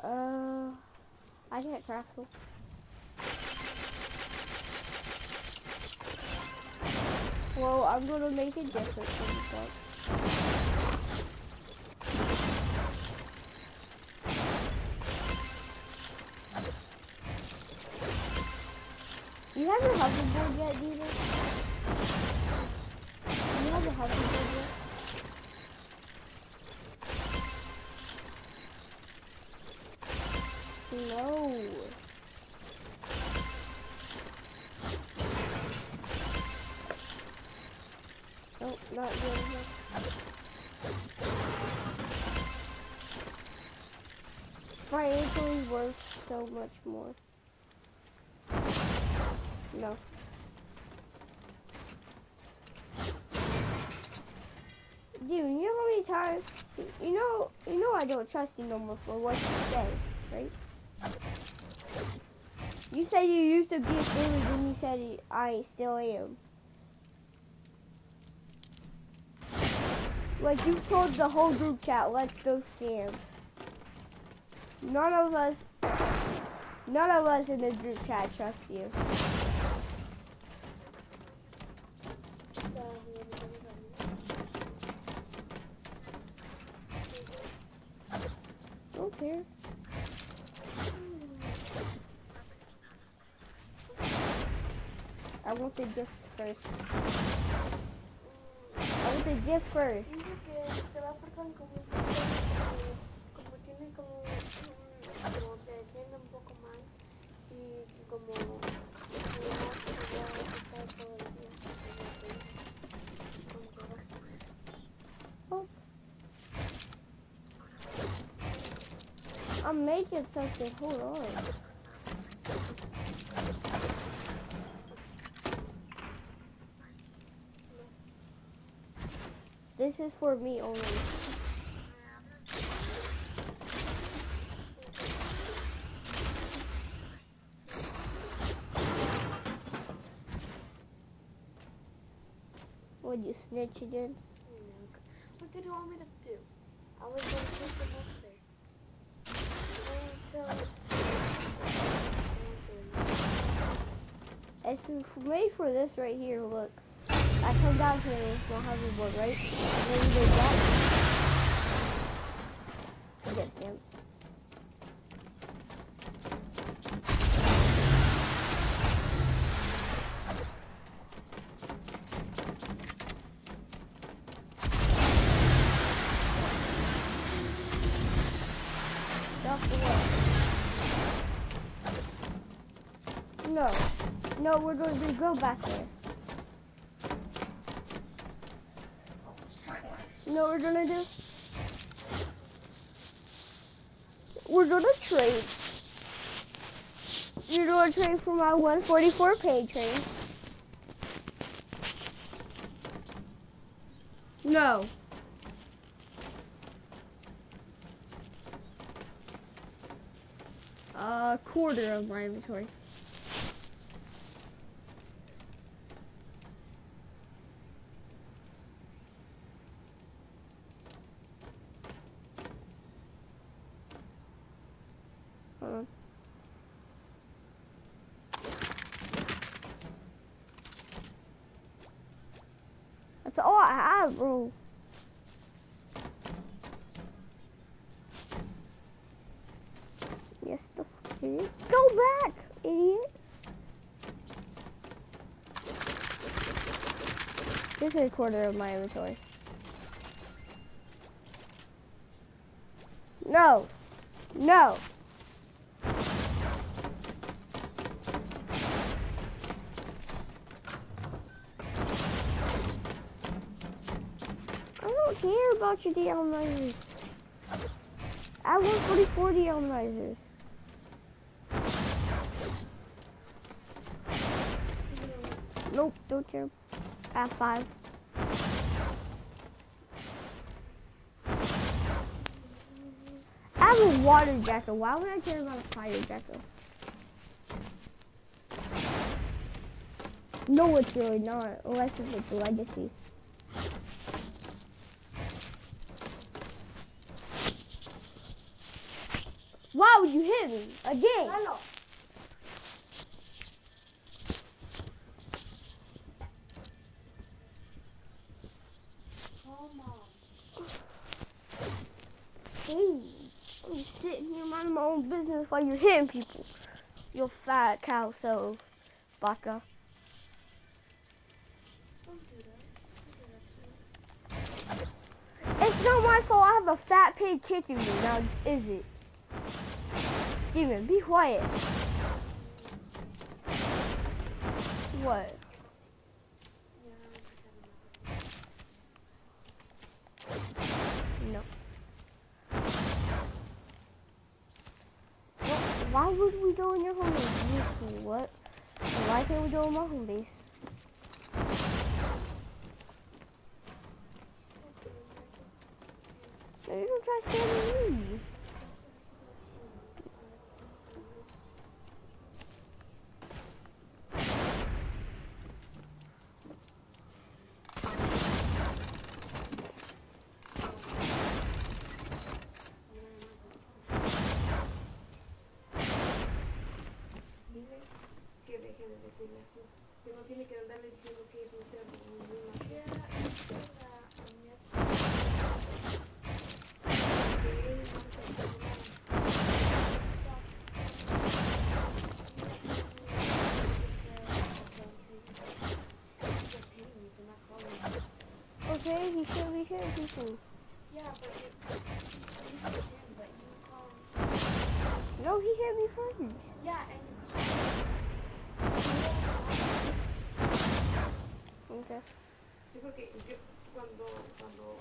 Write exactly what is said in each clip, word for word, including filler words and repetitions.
Uh, I can't craft them. Well, I'm gonna make it different from the start. You have your hoverboard yet, Diva? You have a hoverboard yet? No. Nope, not good enough. Financially worth so much more. No. Dude, you know how many times, you know, you know I don't trust you no more for what you say, right? You said you used to be a gamer, then you said I still am. Like you told the whole group chat, let's go scam. None of us, none of us in this group chat trust you. Don't care. I want the gift first. I want the gift first. Oh. I'm making something. Hold on. This is for me only. Would you snitch again? What did you want me to do? I was going to take them over there. It's made for this right here, look. I come down here with my hoverboard, right? And then you do that. Yes, ma'am. Off the wall. No. No, we're going to go back there. You know what we're gonna do? We're gonna trade. You're gonna trade for my one forty-four pay train. No. A quarter of my inventory. Hold on. That's all I have, bro. Yes, the fuck it is. Go back, idiot. This is a quarter of my inventory. No. No. I don't care about your dealimizers. I have one forty-four dealimizers. Nope, don't care. I have five. I have a water jacket. Why would I care about a fire jacket? No, it's really not, unless it's like legacy. Why would you hit me again? Hello. Oh, Mom. Hey, I'm sitting here minding my own business while you're hitting people. You fat cow, so baka. Don't do that. Don't do that. It's not my fault. I have a fat pig kicking me. Now, is it? Demon, be quiet. What? No. Well, why would we go in your home base? What? Why can't we go in my home base? No, you don't try standing me. Que no tiene que andarle diciendo que es un cerdo. Okay, he should be hitting people. Yeah, but it, you hit him, but you call him. No, he hit me first. Yeah, and Okay. yo creo que yo cuando cuando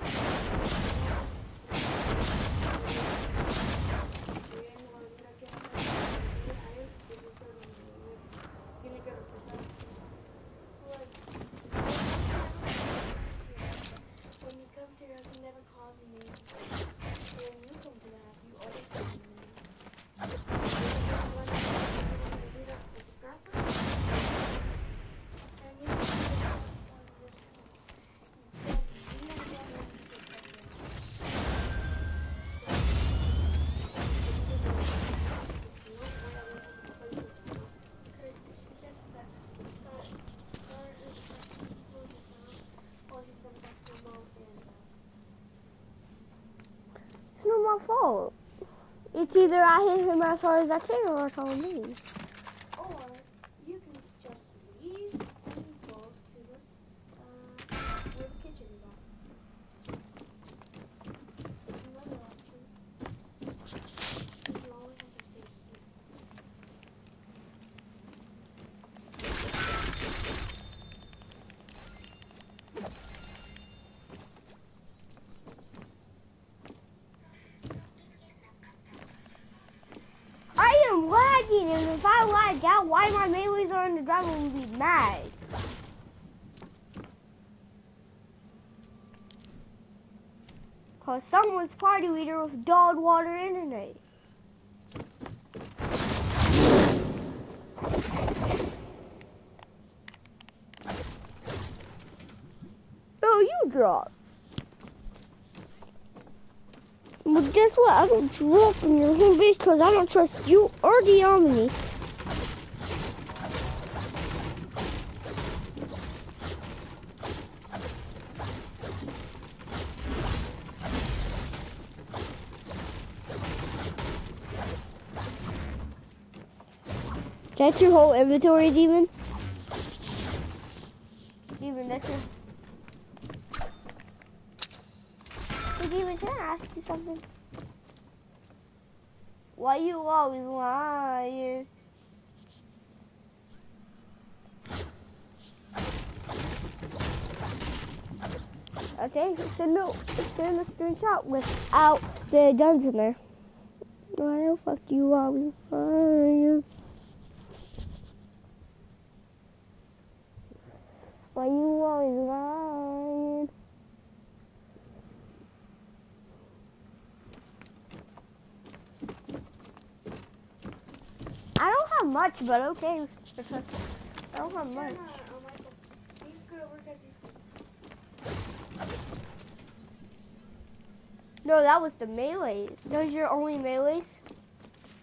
tiene que respetar. When you come to your house, you never call me. When you come to the house, you always call me. It's not my fault. It's either I hit him as hard as I can or it's on me. Or you can just leave and go to the uh, where the kitchen is at. Another option. You always have to stay here. I am lagging, and if I lag out, why my melees are in the ground will be mad. Cause someone's party leader with dog water internet. Oh, you drop. Well, guess what? I don't drop in your home base because I don't trust you or the Omni. That's your whole inventory, Demon? Demon, that's your... Hey, Demon, can I ask you something? Why you always lying? Okay, send a, send a screenshot without the guns in there. Why the fuck you always lying? Why you always lying? I don't have much, but okay. I don't have much. No, that was the melees. Those are your only melees?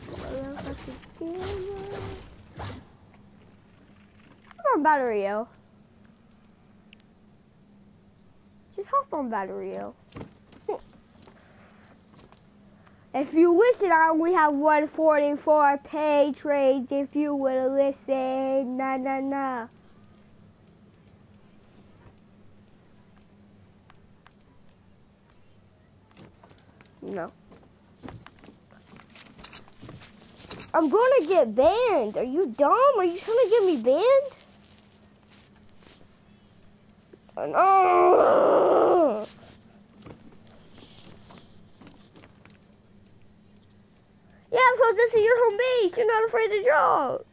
Hop on Battery Hill. Just hop on Battery Hill. If you listen, I only have one forty-four patrons. If you would listen, na na na. No. I'm gonna get banned. Are you dumb? Are you trying to get me banned? No. Yeah, so this is your home base. You're not afraid to drop.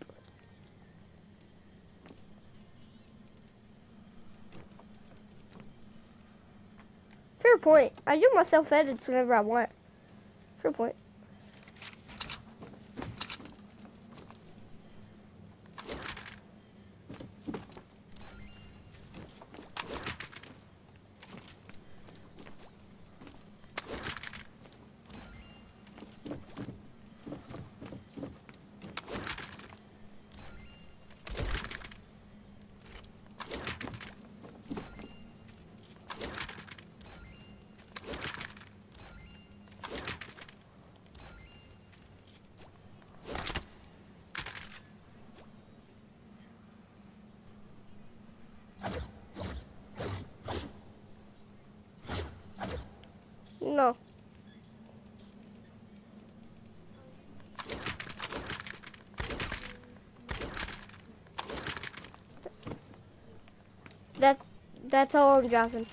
Fair point. I do myself edits whenever I want. Fair point. No. That's that's all I'm dropping.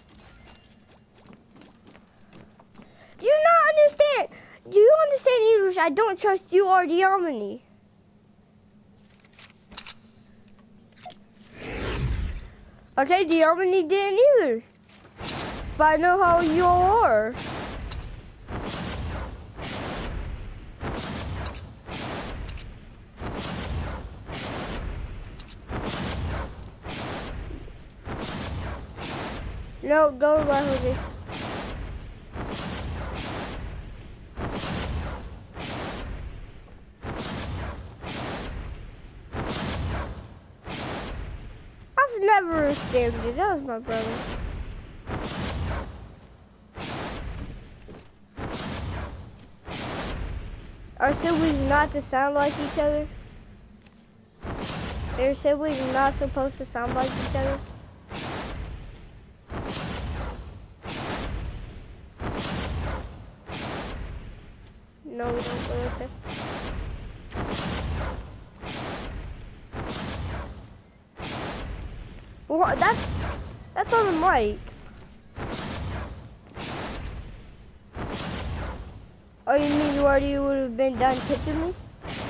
Do you not understand? Do you understand English? I don't trust you or Diomini. Okay, Diomini didn't either. But I know how you are. No, go by Jose. I've never scammed you. That was my brother. Our siblings not to sound like each other. Their siblings not supposed to sound like each other. No, we don't go with it. Well, that's that's on the mic. Oh, you mean you already would have been done kicking me?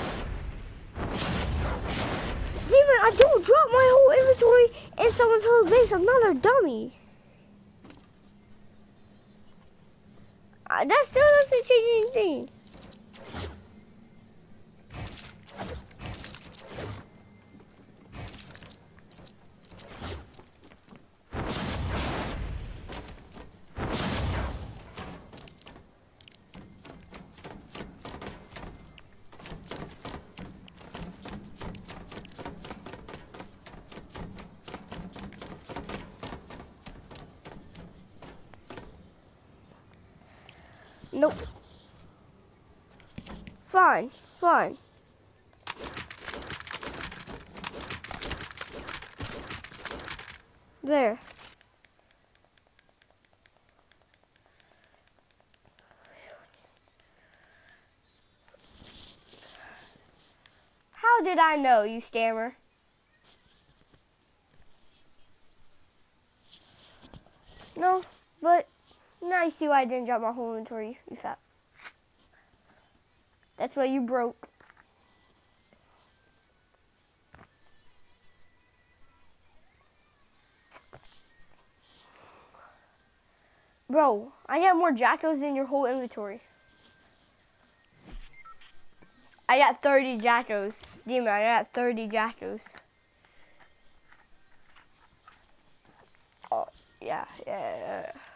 Demon, I don't drop my whole inventory in someone's whole base. I'm not a dummy. Uh, that still doesn't change anything. Nope. Fine, fine. There. How did I know, you scammer? No, but now you see why I didn't drop my whole inventory, you fat. That's why you broke. Bro, I got more Jackos than your whole inventory. I got thirty Jackos. Demon, I got thirty Jackos. Oh, yeah, yeah, yeah.